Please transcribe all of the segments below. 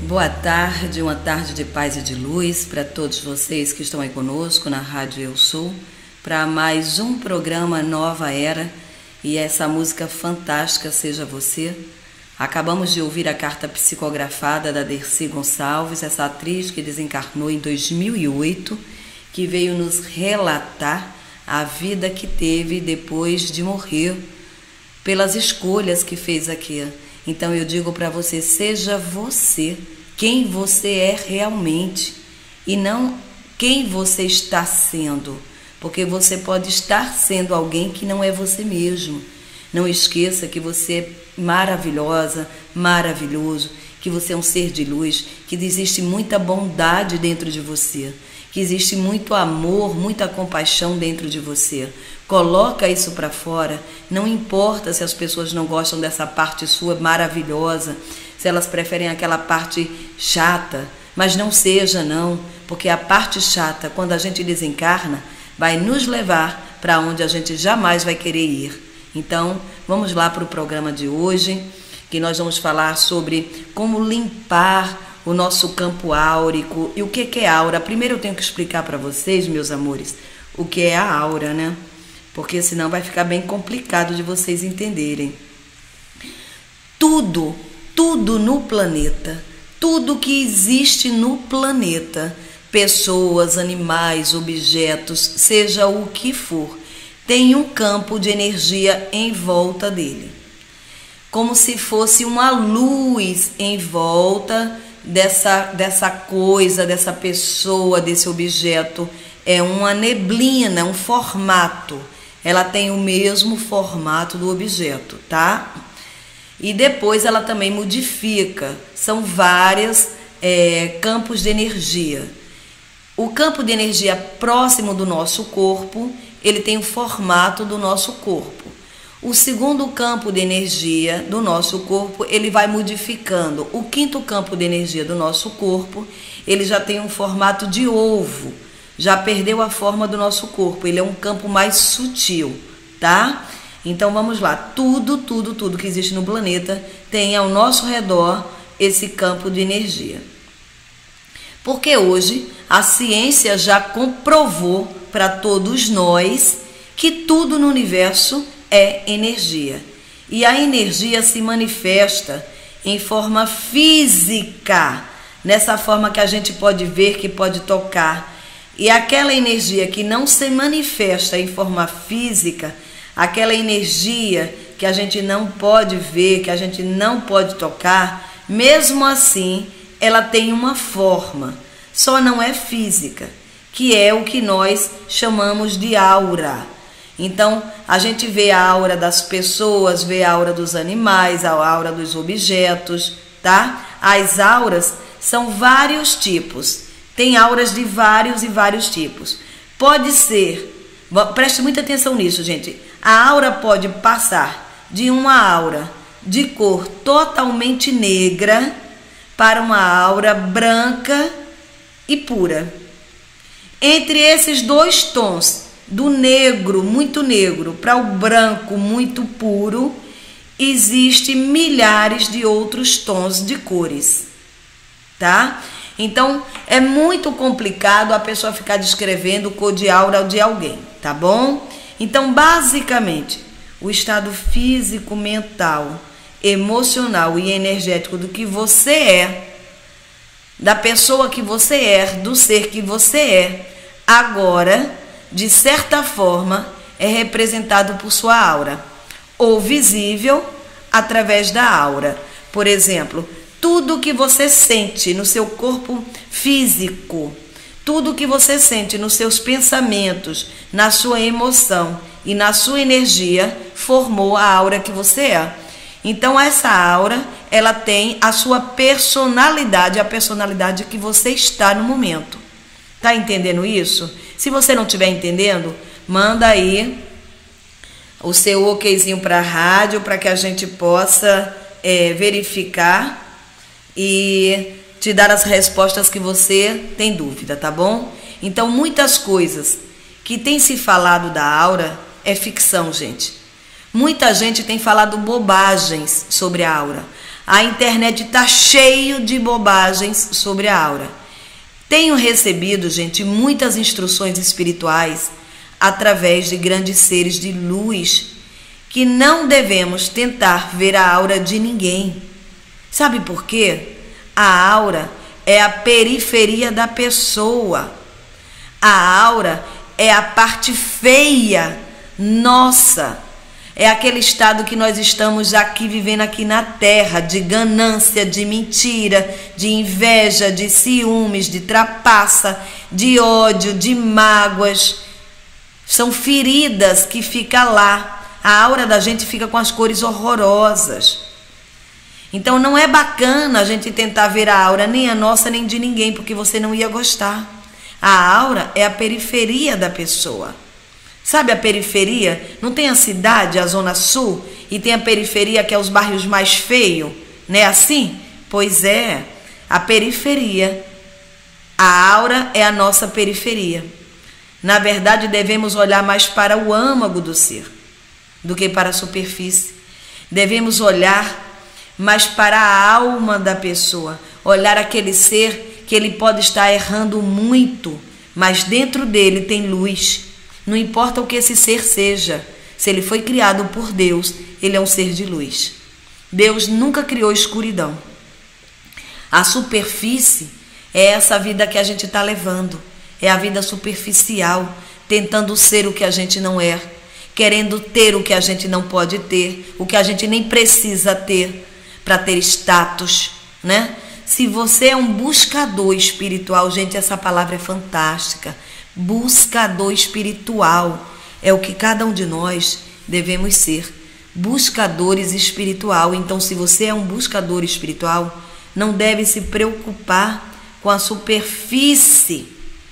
Boa tarde, uma tarde de paz e de luz para todos vocês que estão aí conosco na Rádio Eu Sou, para mais um programa Nova Era, e essa música fantástica Seja Você. Acabamos de ouvir a carta psicografada da Dercy Gonçalves, essa atriz que desencarnou em 2008, que veio nos relatar a vida que teve depois de morrer, pelas escolhas que fez aqui. Então eu digo para você, seja você quem você é realmente e não quem você está sendo, porque você pode estar sendo alguém que não é você mesmo. Não esqueça que você é maravilhosa, maravilhoso, que você é um ser de luz, que existe muita bondade dentro de você, que existe muito amor, muita compaixão dentro de você. Coloca isso para fora, não importa se as pessoas não gostam dessa parte sua maravilhosa, se elas preferem aquela parte chata, mas não seja não, porque a parte chata, quando a gente desencarna, vai nos levar para onde a gente jamais vai querer ir. Então, vamos lá para o programa de hoje, que nós vamos falar sobre como limpar o nosso campo áurico. E o que é aura? Primeiro eu tenho que explicar para vocês, meus amores, o que é a aura, né? Porque senão vai ficar bem complicado de vocês entenderem. Tudo no planeta, tudo que existe no planeta, pessoas, animais, objetos, seja o que for, tem um campo de energia em volta dele. Como se fosse uma luz em volta dessa coisa, dessa pessoa, desse objeto. É uma neblina, um formato. Ela tem o mesmo formato do objeto, tá? E depois ela também modifica. São vários campos de energia. O campo de energia próximo do nosso corpo, ele tem o formato do nosso corpo. O segundo campo de energia do nosso corpo, ele vai modificando. O quinto campo de energia do nosso corpo, ele já tem um formato de ovo. Já perdeu a forma do nosso corpo. Ele é um campo mais sutil, tá? Então vamos lá. Tudo que existe no planeta tem ao nosso redor esse campo de energia. Porque hoje a ciência já comprovou para todos nós que tudo no universo é energia. E a energia se manifesta em forma física, nessa forma que a gente pode ver, que pode tocar. E aquela energia que não se manifesta em forma física, aquela energia que a gente não pode ver, que a gente não pode tocar, mesmo assim, ela tem uma forma, só não é física, que é o que nós chamamos de aura. Então, a gente vê a aura das pessoas, vê a aura dos animais, a aura dos objetos, tá? As auras são vários tipos. Tem auras de vários e vários tipos. Pode ser, preste muita atenção nisso, gente. A aura pode passar de uma aura de cor totalmente negra para uma aura branca e pura. Entre esses dois tons, do negro, muito negro, para o branco, muito puro, existem milhares de outros tons de cores, tá? Então, é muito complicado a pessoa ficar descrevendo cor de aura de alguém, tá bom? Então, basicamente, o estado físico, mental, emocional e energético do que você é, da pessoa que você é, do ser que você é, agora, de certa forma, é representado por sua aura, ou visível através da aura. Por exemplo, tudo que você sente no seu corpo físico, tudo que você sente nos seus pensamentos, na sua emoção e na sua energia, formou a aura que você é. Então, essa aura, ela tem a sua personalidade, a personalidade que você está no momento. Tá entendendo isso? Se você não estiver entendendo, manda aí o seu okzinho para a rádio, para que a gente possa verificar e te dar as respostas que você tem dúvida, tá bom? Então, muitas coisas que tem se falado da aura é ficção, gente. Muita gente tem falado bobagens sobre a aura. A internet está cheio de bobagens sobre a aura. Tenho recebido, gente, muitas instruções espirituais através de grandes seres de luz que não devemos tentar ver a aura de ninguém. Sabe por quê? A aura é a periferia da pessoa. A aura é a parte feia nossa. É aquele estado que nós estamos aqui vivendo aqui na Terra, de ganância, de mentira, de inveja, de ciúmes, de trapaça, de ódio, de mágoas. São feridas que ficam lá. A aura da gente fica com as cores horrorosas. Então não é bacana a gente tentar ver a aura, nem a nossa, nem de ninguém, porque você não ia gostar. A aura é a periferia da pessoa. Sabe a periferia? Não tem a cidade, a zona sul, e tem a periferia que é os bairros mais feios, não é assim? Pois é, a periferia, a aura é a nossa periferia. Na verdade, devemos olhar mais para o âmago do ser do que para a superfície. Devemos olhar mais para a alma da pessoa, olhar aquele ser que ele pode estar errando muito, mas dentro dele tem luz. Não importa o que esse ser seja, se ele foi criado por Deus, ele é um ser de luz. Deus nunca criou escuridão. A superfície é essa vida que a gente está levando, é a vida superficial, tentando ser o que a gente não é, querendo ter o que a gente não pode ter, o que a gente nem precisa ter para ter status, né? Se você é um buscador espiritual, gente, essa palavra é fantástica. Buscador espiritual é o que cada um de nós devemos ser, buscadores espiritual. Então, se você é um buscador espiritual, não deve se preocupar com a superfície.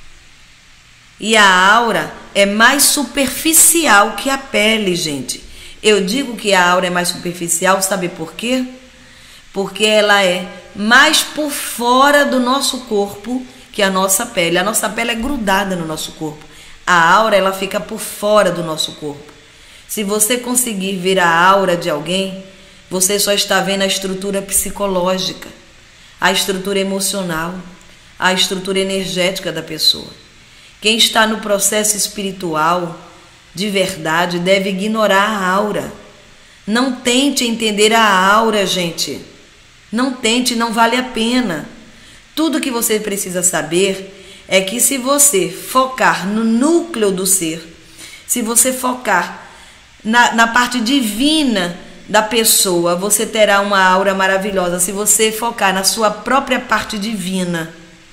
E a aura é mais superficial que a pele, gente. Eu digo que a aura é mais superficial, sabe por quê? Porque ela é mais por fora do nosso corpo que a nossa pele. A nossa pele é grudada no nosso corpo. A aura, ela fica por fora do nosso corpo. Se você conseguir ver a aura de alguém, você só está vendo a estrutura psicológica, a estrutura emocional, a estrutura energética da pessoa. Quem está no processo espiritual, de verdade, deve ignorar a aura. Não tente entender a aura, gente. Não tente, não vale a pena. Tudo que você precisa saber é que se você focar no núcleo do ser, se você focar na parte divina da pessoa, você terá uma aura maravilhosa. Se você focar na sua própria parte divina,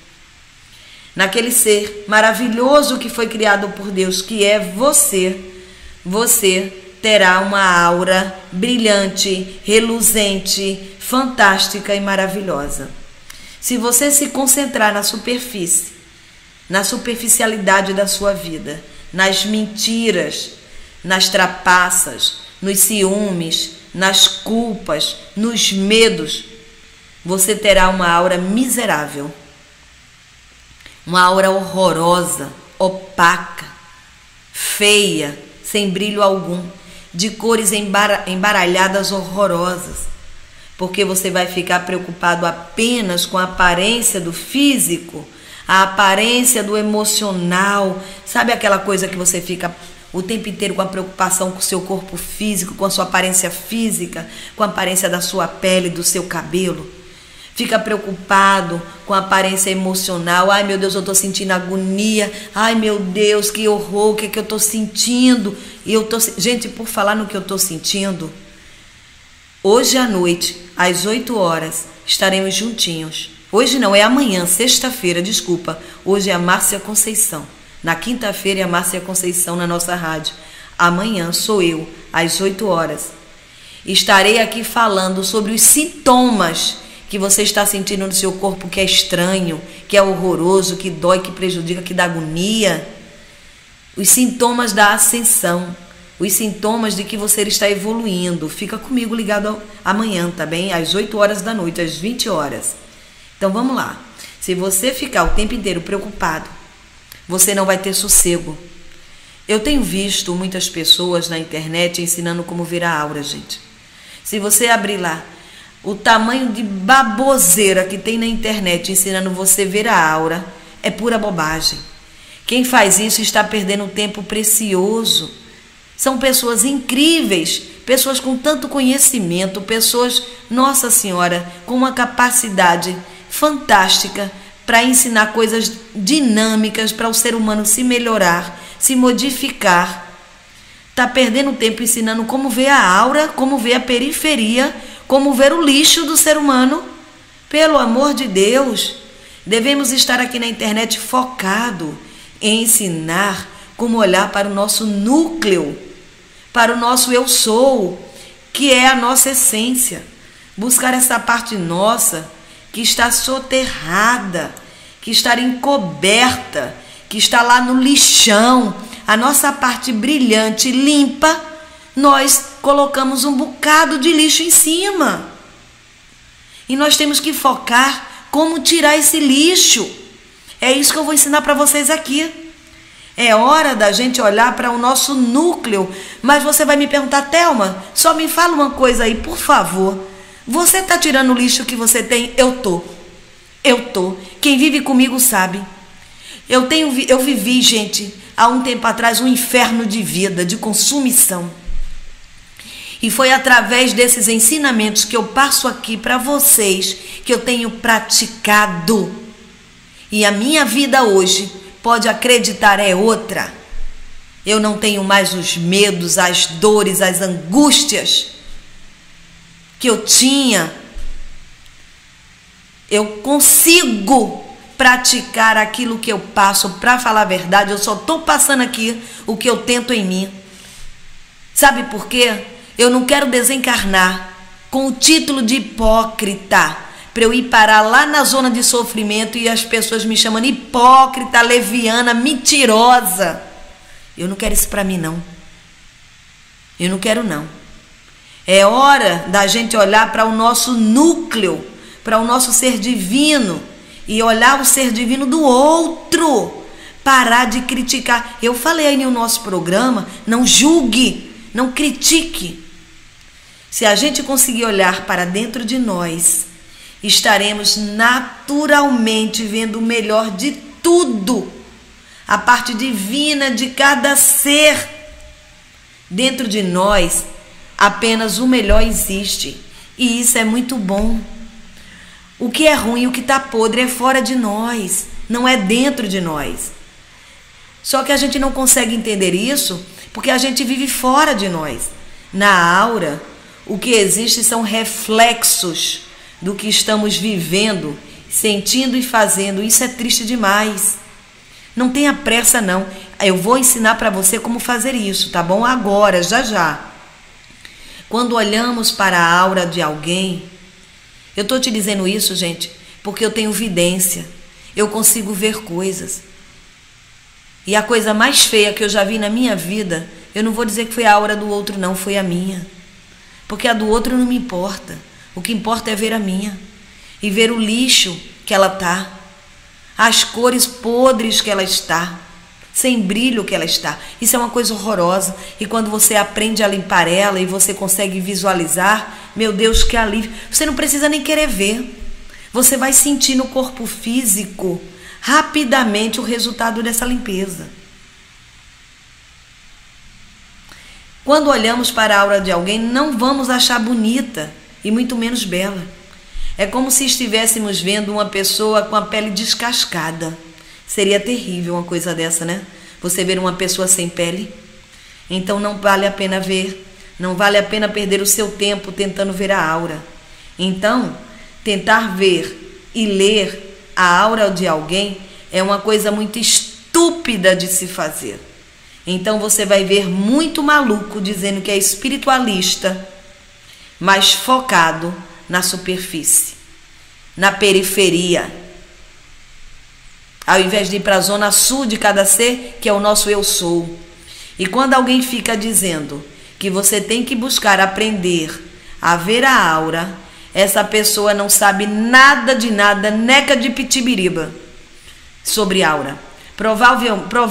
naquele ser maravilhoso que foi criado por Deus, que é você, você terá uma aura brilhante, reluzente, fantástica e maravilhosa. Se você se concentrar na superfície, na superficialidade da sua vida, nas mentiras, nas trapaças, nos ciúmes, nas culpas, nos medos, você terá uma aura miserável, uma aura horrorosa, opaca, feia, sem brilho algum, de cores embaralhadas horrorosas. Porque você vai ficar preocupado apenas com a aparência do físico, a aparência do emocional. Sabe aquela coisa que você fica o tempo inteiro com a preocupação com o seu corpo físico, com a sua aparência física, com a aparência da sua pele, do seu cabelo? Fica preocupado com a aparência emocional. Ai, meu Deus, eu estou sentindo agonia. Ai, meu Deus, que horror, o que é que eu estou sentindo? Gente, por falar no que eu estou sentindo, hoje à noite, às 8 horas, estaremos juntinhos. Hoje não, é amanhã, sexta-feira, desculpa. Hoje é a Márcia Conceição. Na quinta-feira é a Márcia Conceição na nossa rádio. Amanhã sou eu, às 8 horas. Estarei aqui falando sobre os sintomas que você está sentindo no seu corpo, que é estranho, que é horroroso, que dói, que prejudica, que dá agonia. Os sintomas da ascensão. Os sintomas de que você está evoluindo. Fica comigo ligado amanhã, tá bem? Às 8 horas da noite, às 20 horas. Então vamos lá. Se você ficar o tempo inteiro preocupado, você não vai ter sossego. Eu tenho visto muitas pessoas na internet ensinando como ver a aura, gente. Se você abrir lá O tamanho de baboseira que tem na internet ensinando você a ver a aura é pura bobagem. Quem faz isso está perdendo tempo precioso. São pessoas incríveis, pessoas com tanto conhecimento, pessoas, Nossa Senhora, com uma capacidade fantástica para ensinar coisas dinâmicas para o ser humano se melhorar, se modificar. Está perdendo tempo ensinando como ver a aura, como ver a periferia, como ver o lixo do ser humano. Pelo amor de Deus, devemos estar aqui na internet focado em ensinar como olhar para o nosso núcleo, para o nosso eu sou, que é a nossa essência. Buscar essa parte nossa que está soterrada, que está encoberta, que está lá no lixão, a nossa parte brilhante, limpa, nós colocamos um bocado de lixo em cima. E nós temos que focar como tirar esse lixo. É isso que eu vou ensinar para vocês aqui. É hora da gente olhar para o nosso núcleo. Mas você vai me perguntar, Thelma, só me fala uma coisa aí, por favor. Você está tirando o lixo que você tem? Eu tô. Quem vive comigo sabe. Eu vivi, gente, há um tempo atrás, um inferno de vida, de consumição. E foi através desses ensinamentos que eu passo aqui para vocês que eu tenho praticado. E a minha vida hoje, pode acreditar, é outra. Eu não tenho mais os medos, as dores, as angústias que eu tinha. Eu consigo praticar aquilo que eu passo. Para falar a verdade, eu só estou passando aqui o que eu tento em mim. Sabe por quê? Eu não quero desencarnar com o título de hipócrita, para eu ir parar lá na zona de sofrimento e as pessoas me chamando hipócrita, leviana, mentirosa. Eu não quero isso para mim, não. Eu não quero, não. É hora da gente olhar para o nosso núcleo, para o nosso ser divino e olhar o ser divino do outro. Parar de criticar. Eu falei aí no nosso programa, não julgue, não critique. Se a gente conseguir olhar para dentro de nós, estaremos naturalmente vendo o melhor de tudo. A parte divina de cada ser. Dentro de nós, apenas o melhor existe. E isso é muito bom. O que é ruim, o que está podre é fora de nós, não é dentro de nós. Só que a gente não consegue entender isso porque a gente vive fora de nós. Na aura, o que existe são reflexos do que estamos vivendo, sentindo e fazendo. Isso é triste demais. Não tenha pressa, não. Eu vou ensinar para você como fazer isso, tá bom? Agora, já já. Quando olhamos para a aura de alguém, eu estou te dizendo isso, gente, porque eu tenho vidência. Eu consigo ver coisas. E a coisa mais feia que eu já vi na minha vida, eu não vou dizer que foi a aura do outro, não, foi a minha. Porque a do outro não me importa. O que importa é ver a minha. E ver o lixo que ela está. As cores podres que ela está. Sem brilho que ela está. Isso é uma coisa horrorosa. E quando você aprende a limpar ela e você consegue visualizar, meu Deus, que alívio. Você não precisa nem querer ver. Você vai sentir no corpo físico rapidamente o resultado dessa limpeza. Quando olhamos para a aura de alguém, não vamos achar bonita e muito menos bela. É como se estivéssemos vendo uma pessoa com a pele descascada. Seria terrível uma coisa dessa, né? Você ver uma pessoa sem pele. Então não vale a pena ver. Não vale a pena perder o seu tempo tentando ver a aura. Então, tentar ver e ler a aura de alguém é uma coisa muito estúpida de se fazer. Então você vai ver muito maluco dizendo que é espiritualista, mas focado na superfície, na periferia. Ao invés de ir para a zona sul de cada ser, que é o nosso eu sou. E quando alguém fica dizendo que você tem que buscar aprender a ver a aura, essa pessoa não sabe nada de nada, neca de pitibiriba, sobre aura.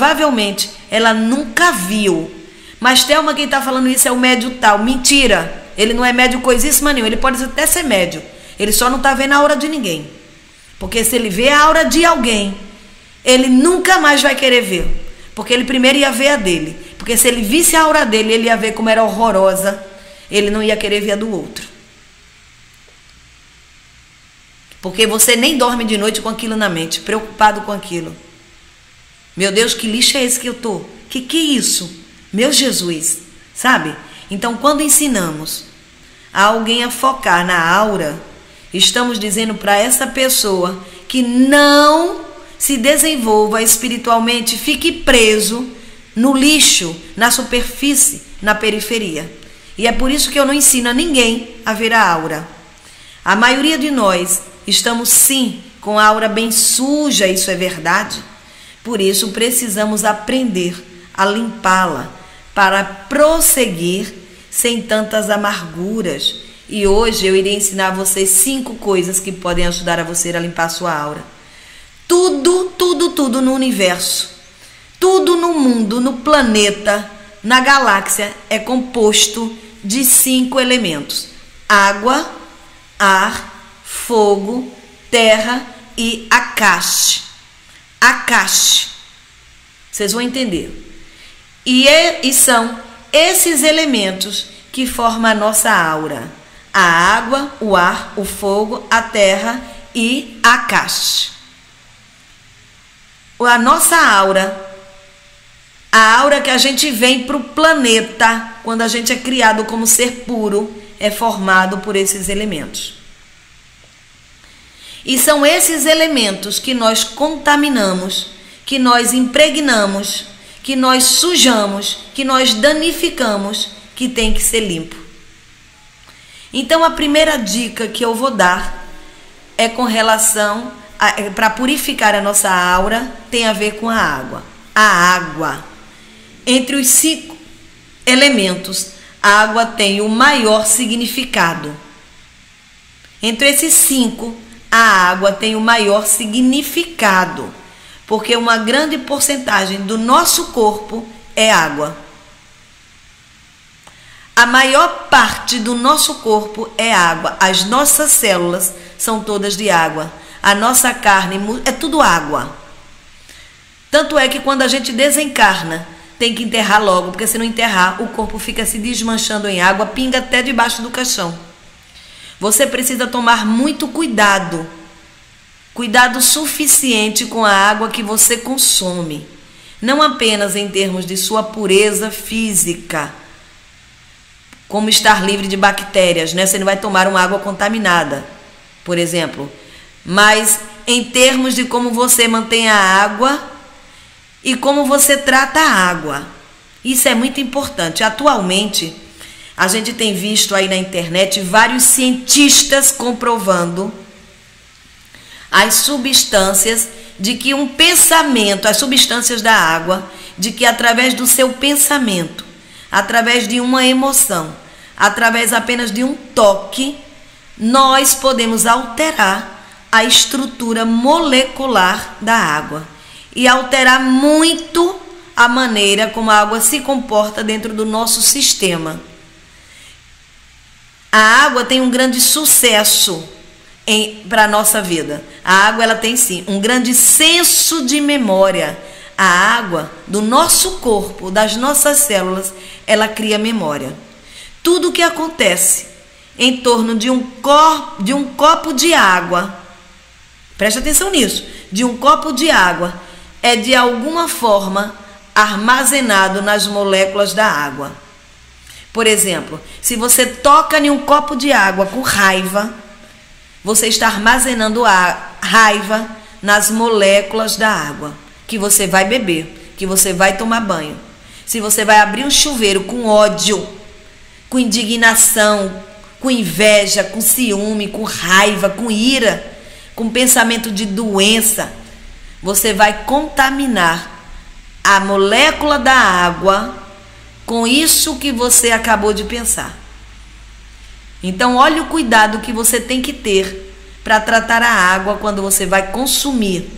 Provavelmente ela nunca viu. Mas Thelma, quem está falando isso é o médium tal. Mentira! Ele não é médio coisíssima nenhuma. Ele pode até ser médio. Ele só não está vendo a aura de ninguém. Porque se ele vê a aura de alguém, ele nunca mais vai querer ver. Porque ele primeiro ia ver a dele. Porque se ele visse a aura dele, ele ia ver como era horrorosa. Ele não ia querer ver a do outro. Porque você nem dorme de noite com aquilo na mente, preocupado com aquilo. Meu Deus, que lixo é esse que eu tô? Que é isso? Meu Jesus, sabe? Então, quando ensinamos a alguém a focar na aura, estamos dizendo para essa pessoa que não se desenvolva espiritualmente, fique preso no lixo, na superfície, na periferia. E é por isso que eu não ensino a ninguém a ver a aura. A maioria de nós estamos sim com a aura bem suja, isso é verdade. Por isso precisamos aprender a limpá-la para prosseguir sem tantas amarguras. E hoje eu irei ensinar a vocês 5 coisas que podem ajudar a você a limpar a sua aura. Tudo no universo, tudo no mundo, no planeta, na galáxia é composto de 5 elementos: água, ar, fogo, terra e Akash. Akash. Vocês vão entender. E são esses elementos que formam a nossa aura: a água, o ar, o fogo, a terra e Akash. A nossa aura, a aura que a gente vem para o planeta, quando a gente é criado como ser puro, é formado por esses elementos. E são esses elementos que nós contaminamos, que nós impregnamos, que nós sujamos, que nós danificamos, que tem que ser limpo. Então a primeira dica que eu vou dar é com relação para purificar a nossa aura, tem a ver com a água. A água, entre os 5 elementos, a água tem o maior significado. Entre esses 5, a água tem o maior significado, porque uma grande porcentagem do nosso corpo é água. A maior parte do nosso corpo é água. As nossas células são todas de água. A nossa carne é tudo água. Tanto é que quando a gente desencarna, tem que enterrar logo, porque se não enterrar, o corpo fica se desmanchando em água, pinga até debaixo do caixão. Você precisa tomar muito cuidado. Cuidado suficiente com a água que você consome. Não apenas em termos de sua pureza física, como estar livre de bactérias, né? Você não vai tomar uma água contaminada, por exemplo. Mas em termos de como você mantém a água e como você trata a água. Isso é muito importante. Atualmente, a gente tem visto aí na internet vários cientistas comprovando as substâncias de que um pensamento, as substâncias da água, de que através do seu pensamento, através de uma emoção, através apenas de um toque, nós podemos alterar a estrutura molecular da água e alterar muito a maneira como a água se comporta dentro do nosso sistema. A água tem um grande sucesso para a nossa vida. A água, ela tem sim um grande senso de memória. A água do nosso corpo, das nossas células, ela cria memória. Tudo que acontece em torno de um copo de água, preste atenção nisso, de um copo de água, é de alguma forma armazenado nas moléculas da água. Por exemplo, se você toca em um copo de água com raiva, você está armazenando a raiva nas moléculas da água, que você vai beber, que você vai tomar banho. Se você vai abrir um chuveiro com ódio, com indignação, com inveja, com ciúme, com raiva, com ira, com pensamento de doença, você vai contaminar a molécula da água com isso que você acabou de pensar. Então, olha o cuidado que você tem que ter para tratar a água quando você vai consumir.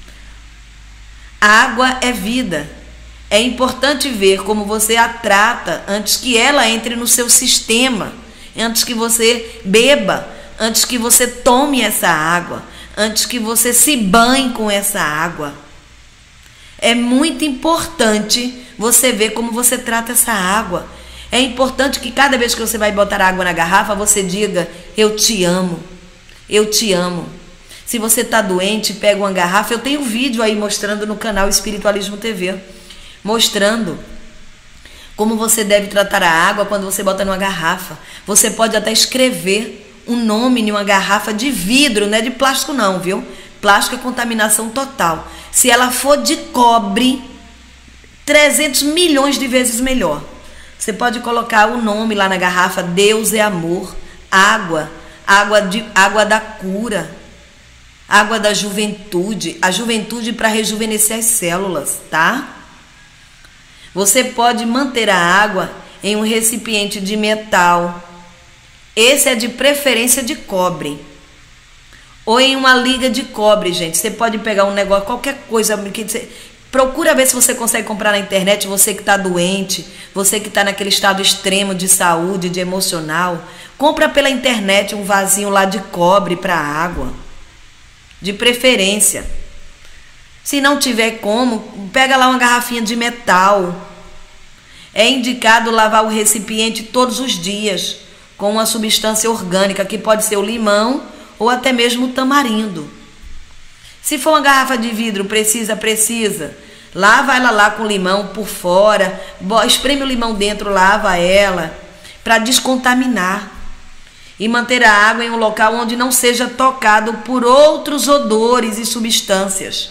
A água é vida. É importante ver como você a trata antes que ela entre no seu sistema antes que você beba, antes que você tome essa água, antes que você se banhe com essa água. É muito importante você ver como você trata essa água. É importante que cada vez que você vai botar água na garrafa, você diga: eu te amo, eu te amo. Se você está doente, pega uma garrafa. Eu tenho um vídeo aí mostrando no canal Espiritualismo TV, mostrando como você deve tratar a água quando você bota numa garrafa. Você pode até escrever um nome em uma garrafa de vidro, não é de plástico não, viu? Plástico é contaminação total. Se ela for de cobre, 300 milhões de vezes melhor. Você pode colocar o nome lá na garrafa: Deus é amor, água da cura, água da juventude, a juventude para rejuvenescer as células, tá? Você pode manter a água em um recipiente de metal. Esse é de preferência de cobre. Ou em uma liga de cobre, gente. Você pode pegar um negócio, qualquer coisa que você... Procura ver se você consegue comprar na internet. Você que está doente, você que está naquele estado extremo de saúde, de emocional, compra pela internet um vasinho lá de cobre para água, de preferência. Se não tiver como, pega lá uma garrafinha de metal. É indicado lavar o recipiente todos os dias com uma substância orgânica, que pode ser o limão ou até mesmo o tamarindo. Se for uma garrafa de vidro, precisa. Lava ela lá com limão por fora, espreme o limão dentro, lava ela, para descontaminar. E manter a água em um local onde não seja tocado por outros odores e substâncias.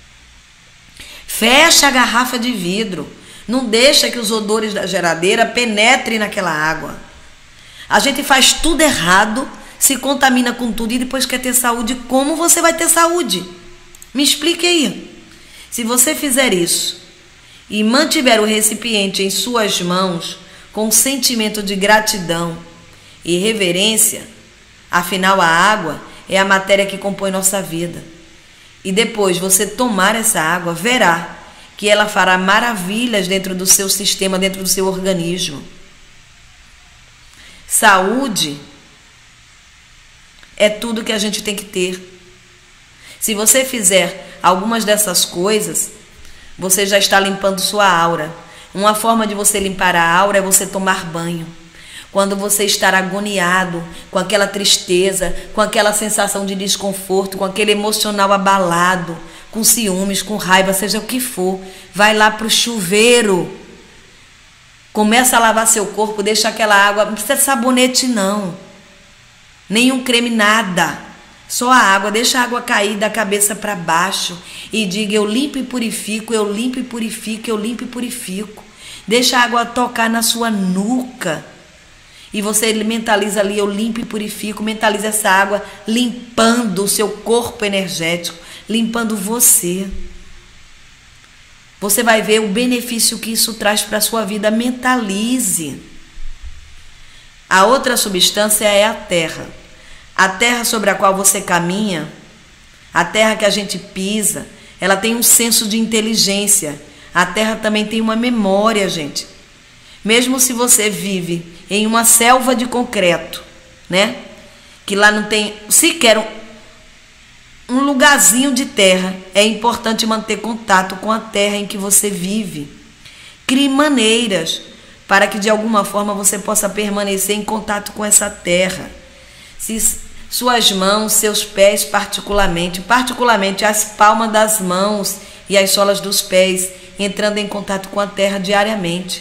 Fecha a garrafa de vidro. Não deixa que os odores da geladeira penetrem naquela água. A gente faz tudo errado, se contamina com tudo e depois quer ter saúde. Como você vai ter saúde? Me explique aí. Se você fizer isso e mantiver o recipiente em suas mãos com um sentimento de gratidão e reverência, afinal a água é a matéria que compõe nossa vida. E depois você tomar essa água, verá que ela fará maravilhas dentro do seu sistema, dentro do seu organismo. Saúde é tudo que a gente tem que ter. Se você fizer algumas dessas coisas, você já está limpando sua aura. Uma forma de você limpar a aura é você tomar banho. Quando você estar agoniado, com aquela tristeza, com aquela sensação de desconforto, com aquele emocional abalado, com ciúmes, com raiva, seja o que for, vai lá para o chuveiro. Começa a lavar seu corpo, deixa aquela água, não precisa de sabonete não, nenhum creme, nada. Só a água, deixa a água cair da cabeça para baixo e diga: eu limpo e purifico, eu limpo e purifico, eu limpo e purifico. Deixa a água tocar na sua nuca e você mentaliza ali: eu limpo e purifico. Mentaliza essa água limpando o seu corpo energético, limpando você. Você vai ver o benefício que isso traz para a sua vida. Mentalize. A outra substância é a terra. A terra sobre a qual você caminha, a terra que a gente pisa, ela tem um senso de inteligência. A terra também tem uma memória, gente. Mesmo se você vive em uma selva de concreto, né? Que lá não tem sequer um lugarzinho de terra, é importante manter contato com a terra em que você vive. Crie maneiras para que de alguma forma você possa permanecer em contato com essa terra. Se suas mãos, seus pés particularmente as palmas das mãos e as solas dos pés, entrando em contato com a terra diariamente.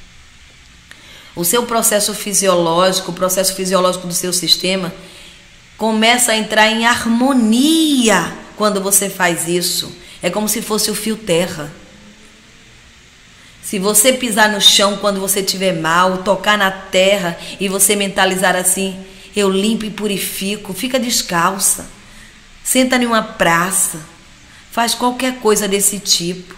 O seu processo fisiológico, o processo fisiológico do seu sistema, começa a entrar em harmonia quando você faz isso. É como se fosse o fio terra. Se você pisar no chão quando você estiver mal, tocar na terra e você mentalizar assim: eu limpo e purifico, fica descalça, senta em uma praça, faz qualquer coisa desse tipo.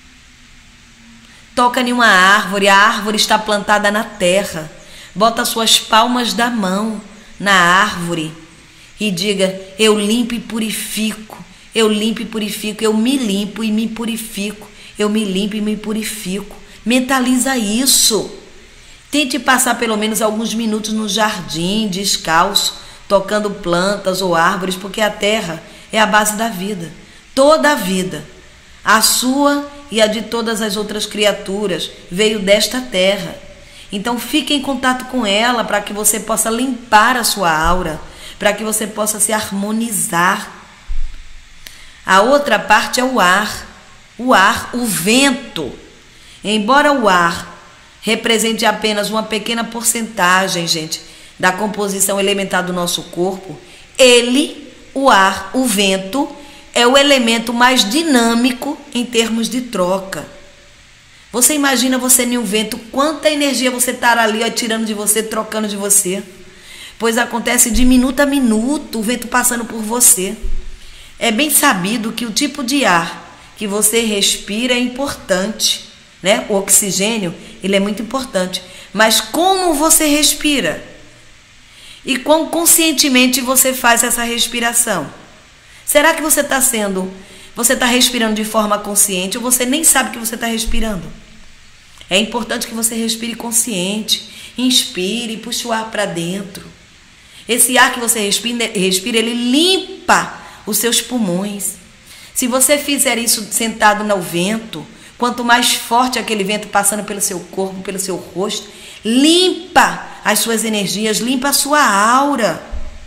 Toca em uma árvore, a árvore está plantada na terra. Bota suas palmas da mão na árvore e diga: eu limpo e purifico, eu limpo e purifico, eu me limpo e me purifico, eu me limpo e me purifico. Mentaliza isso. Tente passar pelo menos alguns minutos no jardim, descalço, tocando plantas ou árvores, porque a terra é a base da vida. Toda a vida, a sua e a de todas as outras criaturas, veio desta terra. Então fique em contato com ela para que você possa limpar a sua aura, para que você possa se harmonizar. A outra parte é o ar, o vento. Embora o ar represente apenas uma pequena porcentagem, gente, da composição elementar do nosso corpo, ele, o ar, o vento, é o elemento mais dinâmico em termos de troca. Você imagina você em um vento, quanta energia você está ali, ó, tirando de você, trocando de você. Pois acontece de minuto a minuto, o vento passando por você. É bem sabido que o tipo de ar que você respira é importante, né? O oxigênio, ele é muito importante. Mas como você respira? E quão conscientemente você faz essa respiração? Será que você está respirando de forma consciente ou você nem sabe que você está respirando? É importante que você respire consciente, inspire, puxe o ar para dentro. Esse ar que você respira, ele limpa os seus pulmões. Se você fizer isso sentado no vento, quanto mais forte aquele vento passando pelo seu corpo, pelo seu rosto, limpa as suas energias, limpa a sua aura.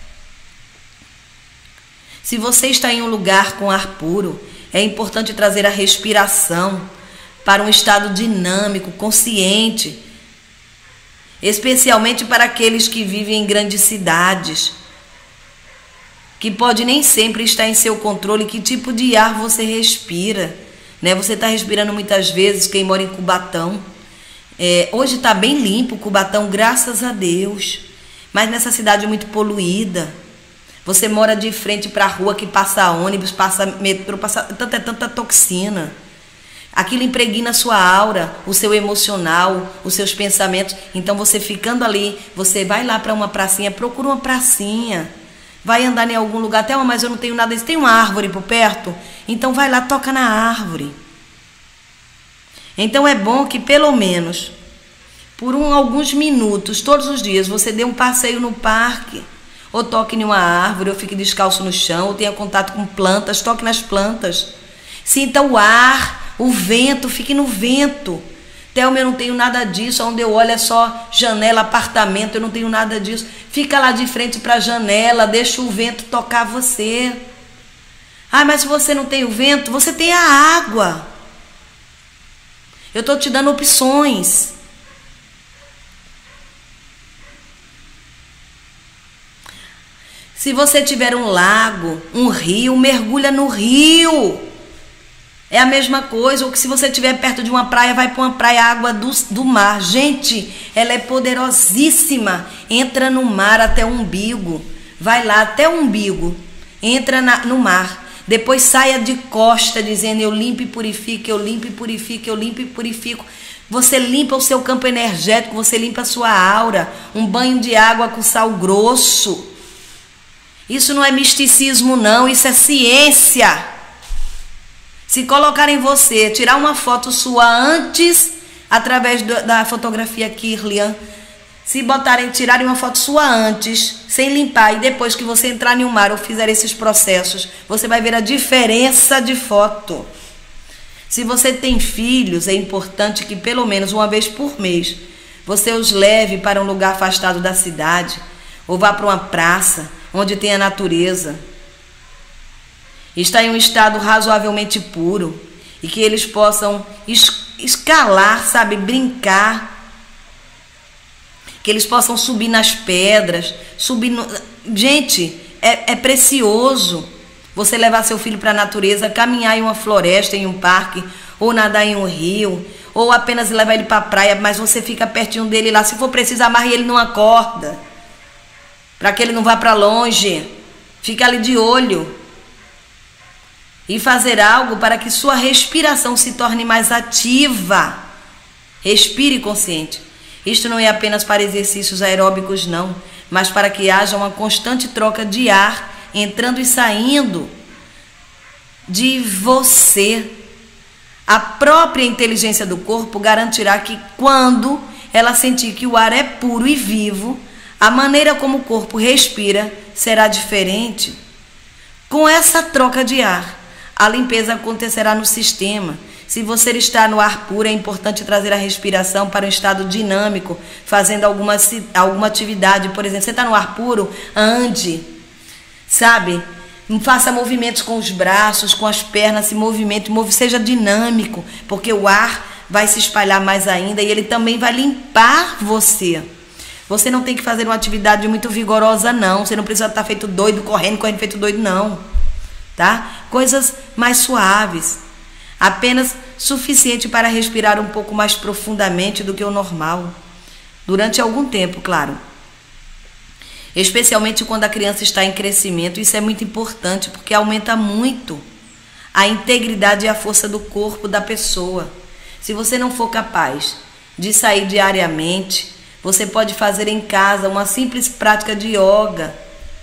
Se você está em um lugar com ar puro, é importante trazer a respiração para um estado dinâmico, consciente, especialmente para aqueles que vivem em grandes cidades, que pode nem sempre estar em seu controle que tipo de ar você respira, né? Você está respirando muitas vezes, quem mora em Cubatão, hoje está bem limpo Cubatão, graças a Deus, mas nessa cidade muito poluída, você mora de frente para a rua que passa ônibus, passa metrô, passa tanta toxina. Aquilo impregna a sua aura, o seu emocional, os seus pensamentos. Então você ficando ali, você vai lá para uma pracinha, procura uma pracinha, vai andar em algum lugar, até mas eu não tenho nada disso, tem uma árvore por perto? Então vai lá, toca na árvore. Então é bom que pelo menos por alguns minutos, todos os dias, você dê um passeio no parque, ou toque em uma árvore, ou fique descalço no chão, ou tenha contato com plantas, toque nas plantas. Sinta o ar, o vento, fique no vento. Thelma, eu não tenho nada disso, onde eu olho é só janela, apartamento, eu não tenho nada disso. Fica lá de frente para a janela, deixa o vento tocar você. Ah, mas se você não tem o vento, você tem a água. Eu estou te dando opções. Se você tiver um lago, um rio, mergulha no rio. É a mesma coisa. Ou que se você estiver perto de uma praia, vai para uma praia, água do mar. Gente, ela é poderosíssima. Entra no mar até o umbigo. Vai lá até o umbigo. Entra no mar. Depois saia de costa dizendo: eu limpo e purifico, eu limpo e purifico, eu limpo e purifico. Você limpa o seu campo energético, você limpa a sua aura. Um banho de água com sal grosso. Isso não é misticismo não, isso é ciência. Se colocarem você, tirar uma foto sua antes, através da fotografia Kirlian, se tirarem uma foto sua antes, sem limpar, e depois que você entrar em um mar ou fizer esses processos, você vai ver a diferença de foto. Se você tem filhos, é importante que pelo menos uma vez por mês, você os leve para um lugar afastado da cidade, ou vá para uma praça, onde tem a natureza, está em um estado razoavelmente puro, e que eles possam escalar, sabe, brincar, que eles possam subir nas pedras, Gente, é precioso você levar seu filho para a natureza, caminhar em uma floresta, em um parque, ou nadar em um rio, ou apenas levar ele para a praia, mas você fica pertinho dele lá, se for preciso amarre ele numa corda, para que ele não vá para longe. Fica ali de olho. E fazer algo para que sua respiração se torne mais ativa. Respire consciente. Isto não é apenas para exercícios aeróbicos, não, mas para que haja uma constante troca de ar, entrando e saindo de você. A própria inteligência do corpo garantirá que quando ela sentir que o ar é puro e vivo, a maneira como o corpo respira será diferente. Com essa troca de ar, a limpeza acontecerá no sistema. Se você está no ar puro, é importante trazer a respiração para um estado dinâmico, fazendo alguma atividade. Por exemplo, você está no ar puro, ande, sabe? Faça movimentos com os braços, com as pernas, se movimente, seja dinâmico, porque o ar vai se espalhar mais ainda e ele também vai limpar você. Você não tem que fazer uma atividade muito vigorosa, não. Você não precisa estar feito doido, correndo feito doido, não. Tá? Coisas mais suaves. Apenas suficiente para respirar um pouco mais profundamente do que o normal. Durante algum tempo, claro. Especialmente quando a criança está em crescimento. Isso é muito importante, porque aumenta muito a integridade e a força do corpo da pessoa. Se você não for capaz de sair diariamente, você pode fazer em casa uma simples prática de yoga.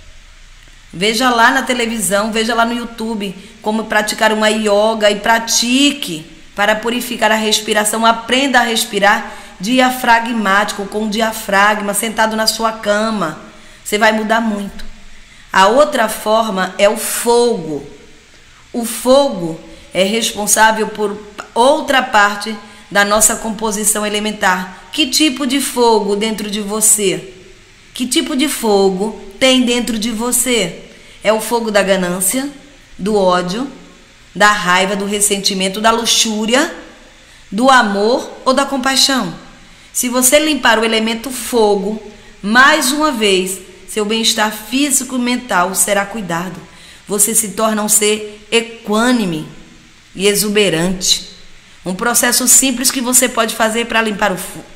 Veja lá na televisão, veja lá no YouTube como praticar uma yoga e pratique para purificar a respiração. Aprenda a respirar diafragmático, com o diafragma, sentado na sua cama. Você vai mudar muito. A outra forma é o fogo. O fogo é responsável por outra parte da nossa composição elementar. Que tipo de fogo dentro de você? Que tipo de fogo tem dentro de você? É o fogo da ganância, do ódio, da raiva, do ressentimento, da luxúria, do amor ou da compaixão? Se você limpar o elemento fogo, mais uma vez, seu bem-estar físico e mental será cuidado. Você se torna um ser equânime e exuberante. Um processo simples que você pode fazer para limpar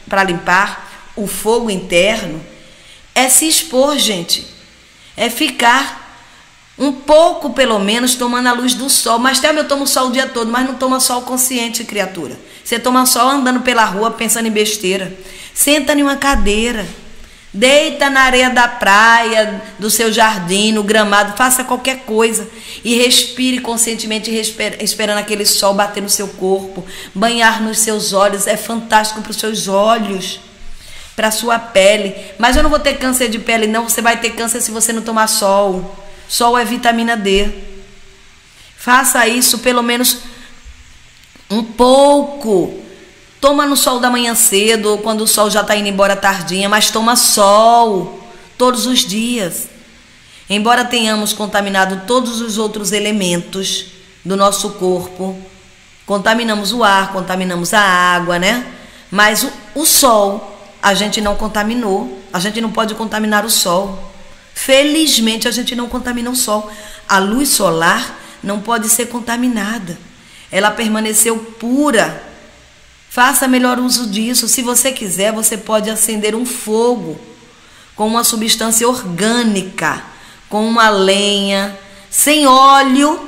o fogo interno é se expor, gente. É ficar um pouco, pelo menos, tomando a luz do sol. Mas até eu tomo sol o dia todo, mas não toma sol consciente, criatura. Você toma sol andando pela rua, pensando em besteira. Senta em uma cadeira. Deita na areia da praia, do seu jardim, no gramado, faça qualquer coisa e respire conscientemente, esperando aquele sol bater no seu corpo, banhar nos seus olhos. É fantástico para os seus olhos, para a sua pele. Mas eu não vou ter câncer de pele, não. Você vai ter câncer se você não tomar sol. Sol é vitamina D. Faça isso pelo menos um pouco. Toma no sol da manhã cedo, ou quando o sol já está indo embora tardinha, mas toma sol todos os dias. Embora tenhamos contaminado todos os outros elementos do nosso corpo, contaminamos o ar, contaminamos a água, né? Mas o sol a gente não contaminou, a gente não pode contaminar o sol. Felizmente a gente não contamina o sol. A luz solar não pode ser contaminada. Ela permaneceu pura. Faça melhor uso disso. Se você quiser, você pode acender um fogo com uma substância orgânica, com uma lenha, sem óleo,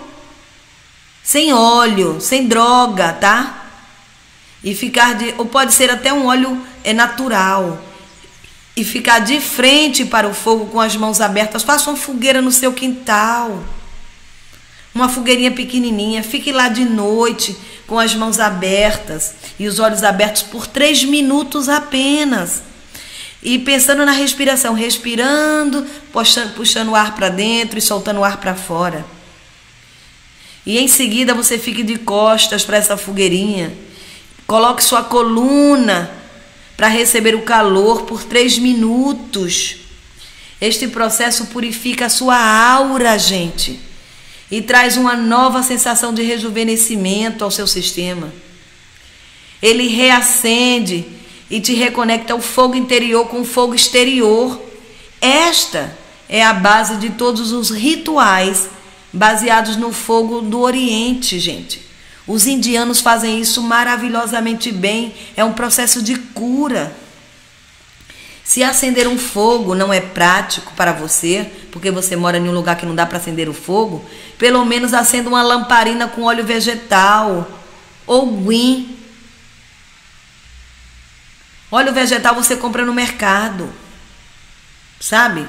sem droga, tá? E ficar ou pode ser até um óleo natural. E ficar de frente para o fogo com as mãos abertas. Faça uma fogueira no seu quintal. Uma fogueirinha pequenininha. Fique lá de noite com as mãos abertas e os olhos abertos por 3 minutos apenas. E pensando na respiração. Respirando, puxando o ar para dentro e soltando o ar para fora. E em seguida você fique de costas para essa fogueirinha. Coloque sua coluna para receber o calor por 3 minutos. Este processo purifica a sua aura, gente, e traz uma nova sensação de rejuvenescimento ao seu sistema. Ele reacende e te reconecta o fogo interior com o fogo exterior. Esta é a base de todos os rituais baseados no fogo do Oriente, gente. Os indianos fazem isso maravilhosamente bem. É um processo de cura. Se acender um fogo não é prático para você, porque você mora em um lugar que não dá para acender o fogo, pelo menos acenda uma lamparina com óleo vegetal ou guim. Óleo vegetal você compra no mercado, sabe?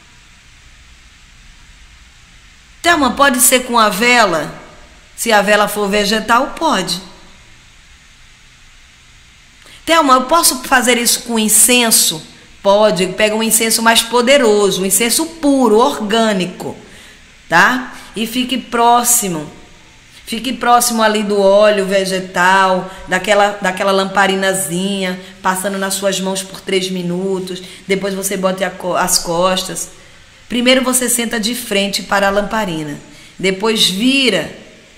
Thelma, pode ser com a vela? Se a vela for vegetal, pode. Thelma, eu posso fazer isso com incenso? Pode, pega um incenso mais poderoso, um incenso puro, orgânico, tá? E fique próximo ali do óleo vegetal, daquela lamparinazinha, passando nas suas mãos por 3 minutos. Depois você bota as costas. Primeiro você senta de frente para a lamparina. Depois vira,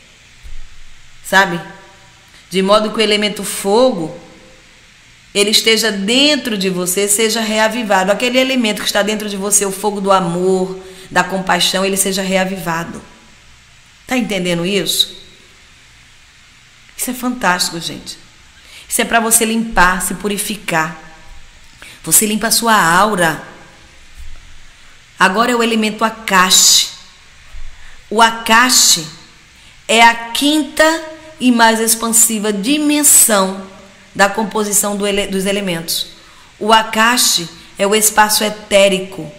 sabe? De modo que o elemento fogo, ele esteja dentro de você, seja reavivado. Aquele elemento que está dentro de você, o fogo do amor, da compaixão, ele seja reavivado. Tá entendendo isso? Isso é fantástico, gente. Isso é para você limpar, se purificar. Você limpa a sua aura. Agora é o elemento Akashi. O Akashi é a 5ª e mais expansiva dimensão da composição dos elementos. O Akashi é o espaço etérico.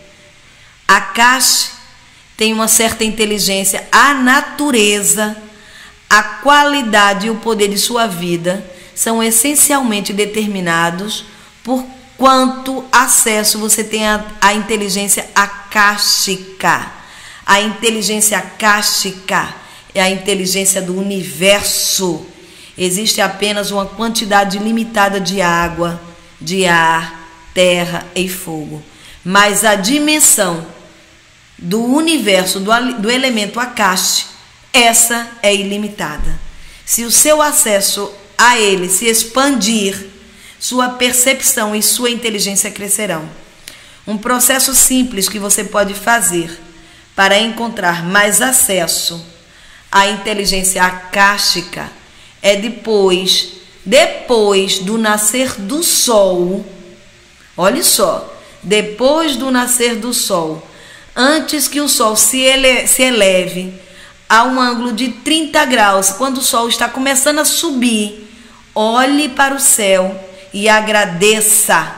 Akashi tem uma certa inteligência. A natureza, a qualidade e o poder de sua vida são essencialmente determinados por quanto acesso você tem à inteligência akáshica. A inteligência akáshica é a inteligência do universo. Existe apenas uma quantidade limitada de água, de ar, terra e fogo. Mas a dimensão do universo, do elemento Akashi, essa é ilimitada. Se o seu acesso a ele se expandir, sua percepção e sua inteligência crescerão. Um processo simples que você pode fazer para encontrar mais acesso à inteligência akáshica é depois do nascer do sol. Olha só, depois do nascer do sol, antes que o sol se eleve a um ângulo de 30 graus, quando o sol está começando a subir, olhe para o céu e agradeça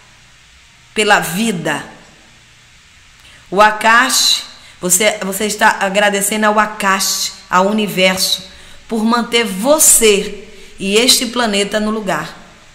pela vida. O Akashi, você está agradecendo ao Akashi, ao universo, por manter você e este planeta no lugar.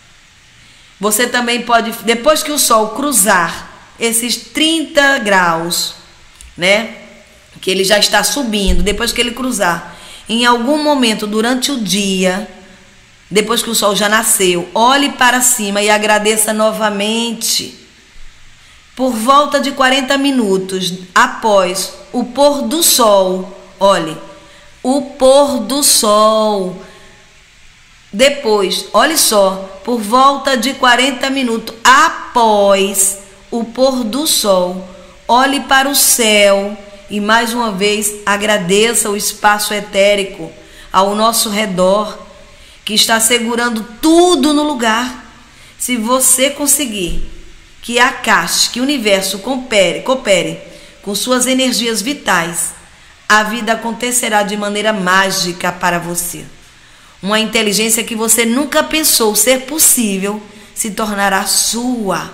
Você também pode, depois que o sol cruzar esses 30 graus, né, que ele já está subindo, depois que ele cruzar, em algum momento durante o dia, depois que o sol já nasceu, olhe para cima e agradeça novamente. Por volta de 40 minutos após o pôr do sol, olhe, o pôr do sol. Depois, olhe só, por volta de 40 minutos após o pôr do sol, olhe para o céu e mais uma vez agradeça o espaço etérico ao nosso redor, que está segurando tudo no lugar. Se você conseguir que a Akashi, que o universo coopere com suas energias vitais, a vida acontecerá de maneira mágica para você. Uma inteligência que você nunca pensou ser possível se tornará sua.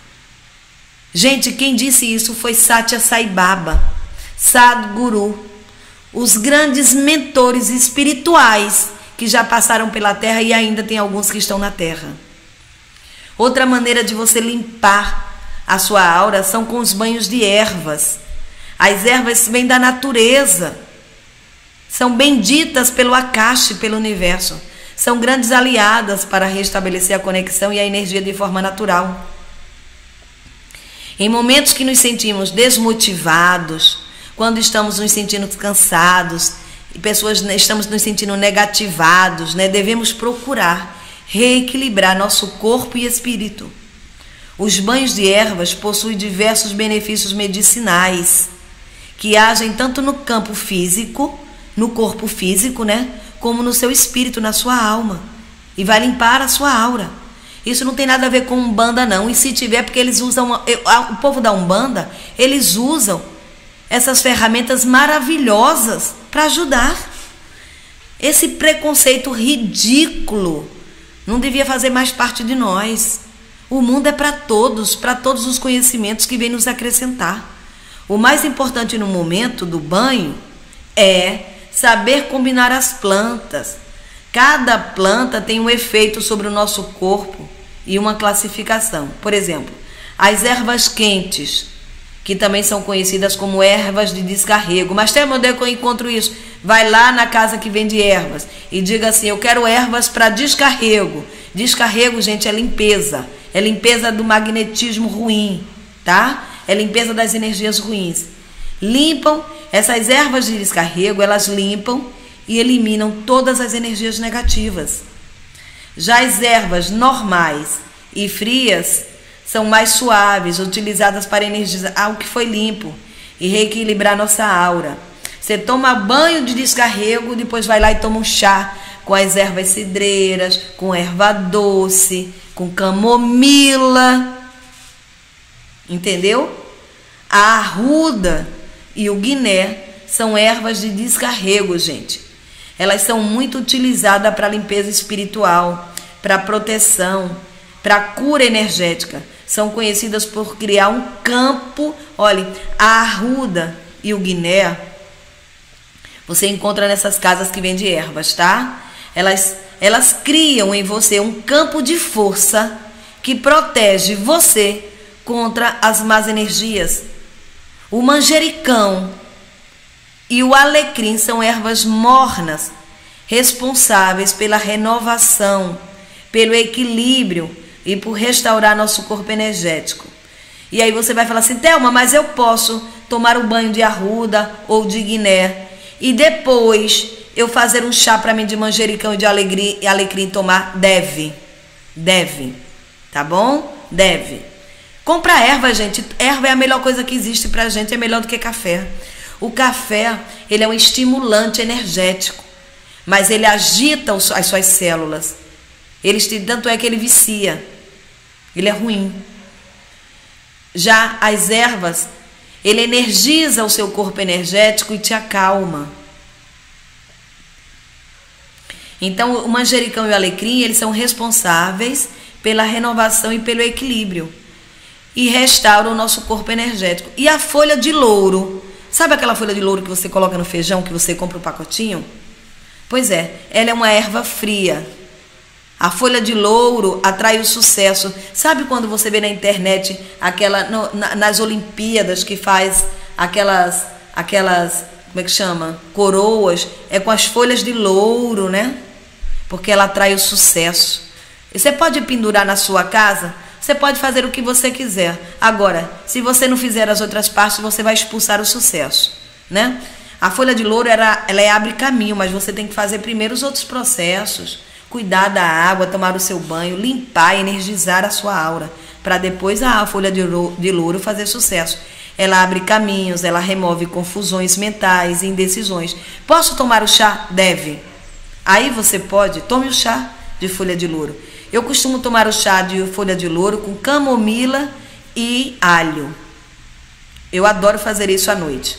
Gente, quem disse isso foi Satya Sai Baba, Sadhguru, os grandes mentores espirituais que já passaram pela terra e ainda tem alguns que estão na terra. Outra maneira de você limpar a sua aura são com os banhos de ervas. As ervas vêm da natureza, são benditas pelo Akashi, pelo universo. São grandes aliadas para restabelecer a conexão e a energia de forma natural. Em momentos que nos sentimos desmotivados, quando estamos nos sentindo cansados, e estamos nos sentindo negativados, né? Devemos procurar reequilibrar nosso corpo e espírito. Os banhos de ervas possuem diversos benefícios medicinais que agem tanto no campo físico, no corpo físico, né? Como no seu espírito, na sua alma. E vai limpar a sua aura. Isso não tem nada a ver com Umbanda, não. E se tiver, porque eles usam, o povo da Umbanda, eles usam essas ferramentas maravilhosas para ajudar. Esse preconceito ridículo não devia fazer mais parte de nós. O mundo é para todos os conhecimentos que vem nos acrescentar. O mais importante no momento do banho é saber combinar as plantas. Cada planta tem um efeito sobre o nosso corpo. e uma classificação. Por exemplo, as ervas quentes, que também são conhecidas como ervas de descarrego. Mas tem onde eu encontro isso? Vai lá na casa que vende ervas e diga assim: eu quero ervas para descarrego. Descarrego, gente, é limpeza. É limpeza do magnetismo ruim, tá? É limpeza das energias ruins. Limpam, essas ervas de descarrego, elas limpam e eliminam todas as energias negativas. Já as ervas normais e frias são mais suaves, utilizadas para energizar algo que foi limpo e reequilibrar nossa aura. Você toma banho de descarrego, depois vai lá e toma um chá com as ervas cidreiras, com erva doce, com camomila. Entendeu? A arruda e o guiné são ervas de descarrego, gente. Elas são muito utilizadas para limpeza espiritual, para proteção, para cura energética. São conhecidas por criar um campo. Olha, a arruda e o guiné você encontra nessas casas que vendem ervas, tá? Elas criam em você um campo de força que protege você contra as más energias. O manjericão e o alecrim são ervas mornas, responsáveis pela renovação, pelo equilíbrio e por restaurar nosso corpo energético. E aí você vai falar assim: Thelma, mas eu posso tomar um banho de arruda ou de guiné e depois eu fazer um chá para mim de manjericão e de alecrim tomar? Deve, tá bom? Deve. Compra erva, gente. Erva é a melhor coisa que existe pra gente, é melhor do que café. O café, ele é um estimulante energético, mas ele agita as suas células. Tanto é que ele vicia. Ele é ruim. Já as ervas, ele energiza o seu corpo energético e te acalma. Então, o manjericão e o alecrim, eles são responsáveis pela renovação e pelo equilíbrio. E restauram o nosso corpo energético. E a folha de louro, sabe aquela folha de louro que você coloca no feijão, que você compra um pacotinho? Pois é, ela é uma erva fria. A folha de louro atrai o sucesso. Sabe quando você vê na internet nas Olimpíadas que faz aquelas, como é que chama? Coroas, é com as folhas de louro, né? Porque ela atrai o sucesso. E você pode pendurar na sua casa, você pode fazer o que você quiser. Agora, se você não fizer as outras partes, você vai expulsar o sucesso, né? A folha de louro, ela abre caminho, mas você tem que fazer primeiro os outros processos. Cuidar da água, tomar o seu banho, limpar, energizar a sua aura, para depois a folha de louro fazer sucesso. Ela abre caminhos, ela remove confusões mentais e indecisões. Posso tomar o chá? Deve. Aí você pode, tome o chá de folha de louro. Eu costumo tomar o chá de folha de louro com camomila e alho. Eu adoro fazer isso à noite.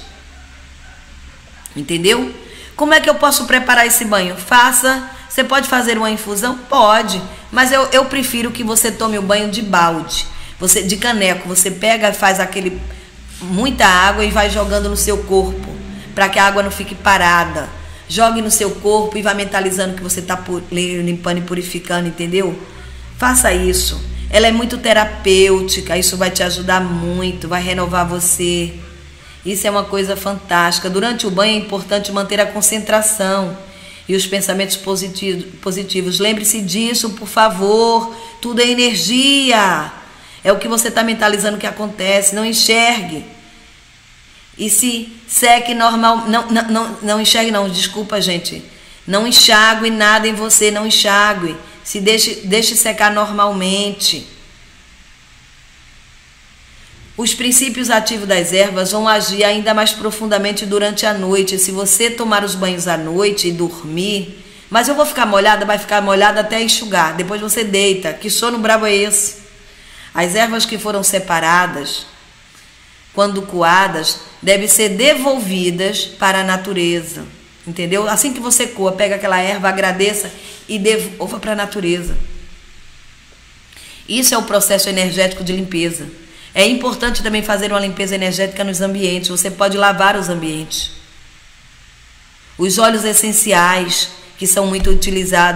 Entendeu? Como é que eu posso preparar esse banho? Faça. Você pode fazer uma infusão? Pode, mas eu prefiro que você tome o banho de balde, de caneco. Você pega, faz muita água e vai jogando no seu corpo, para que a água não fique parada. Jogue no seu corpo e vá mentalizando que você está limpando e purificando, entendeu? Faça isso. Ela é muito terapêutica, isso vai te ajudar muito, vai renovar você. Isso é uma coisa fantástica. Durante o banho é importante manter a concentração e os pensamentos positivos. Lembre-se disso, por favor. Tudo é energia. É o que você está mentalizando que acontece. Não enxergue. E se seque normal. Não enxergue não. Desculpa, gente. Não enxague nada em você. Não enxague. Se deixe secar normalmente. Os princípios ativos das ervas vão agir ainda mais profundamente durante a noite. Se você tomar os banhos à noite e dormir, mas eu vou ficar molhada, vai ficar molhada até enxugar. Depois você deita. Que sono brabo é esse? As ervas que foram separadas, quando coadas, devem ser devolvidas para a natureza. Entendeu? Assim que você coa, pega aquela erva, agradeça e devolva para a natureza. Isso é o processo energético de limpeza. É importante também fazer uma limpeza energética nos ambientes. Você pode lavar os ambientes. Os óleos essenciais, que são muito utilizados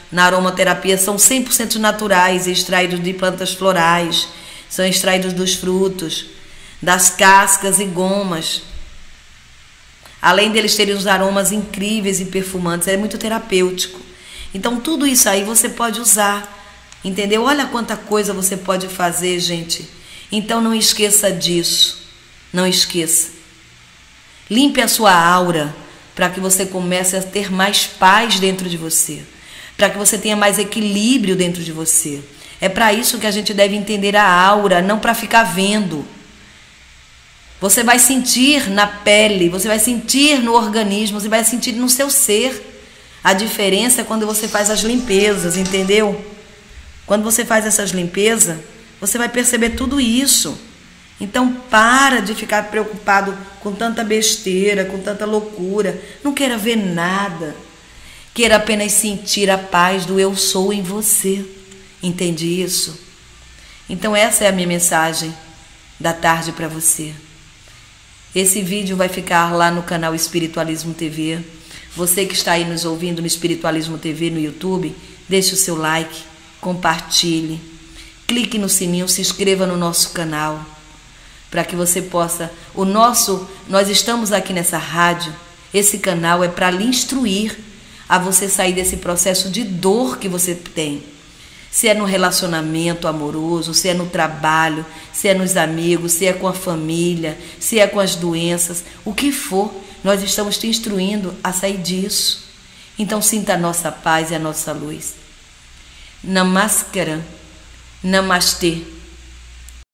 na aromaterapia são 100% naturais, extraídos de plantas florais, são extraídos dos frutos, das cascas e gomas. Além deles terem os aromas incríveis e perfumantes, é muito terapêutico. Então tudo isso aí você pode usar, entendeu? Olha quanta coisa você pode fazer, gente. Então não esqueça disso, não esqueça. Limpe a sua aura para que você comece a ter mais paz dentro de você, para que você tenha mais equilíbrio dentro de você. É para isso que a gente deve entender a aura, não para ficar vendo. Você vai sentir na pele, você vai sentir no organismo, você vai sentir no seu ser. A diferença é quando você faz as limpezas, entendeu? Quando você faz essas limpezas, você vai perceber tudo isso. Então para de ficar preocupado com tanta besteira, com tanta loucura. Não queira ver nada. Queira apenas sentir a paz do eu sou em você. Entende isso? Então essa é a minha mensagem da tarde para você. Esse vídeo vai ficar lá no canal Espiritualismo TV. Você que está aí nos ouvindo no Espiritualismo TV no YouTube, deixe o seu like, compartilhe, clique no sininho, se inscreva no nosso canal, para que você possa... Nós estamos aqui nessa rádio, esse canal é para lhe instruir a você sair desse processo de dor que você tem. Se é no relacionamento amoroso, se é no trabalho, se é nos amigos, se é com a família, se é com as doenças, o que for, nós estamos te instruindo a sair disso. Então sinta a nossa paz e a nossa luz. Namaskara, Namastê.